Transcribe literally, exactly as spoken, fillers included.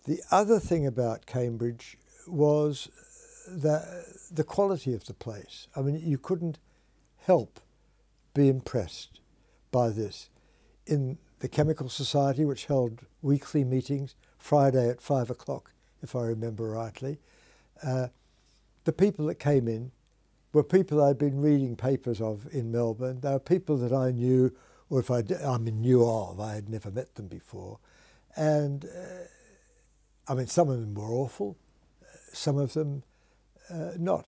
The other thing about Cambridge was the, the quality of the place. I mean, you couldn't help be impressed by this. In the Chemical Society, which held weekly meetings, Friday at five o'clock, if I remember rightly, uh, the people that came in were people I'd been reading papers of in Melbourne. They were people that I knew, or if I, I mean, knew of, I had never met them before. And uh, I mean, some of them were awful, some of them uh, not.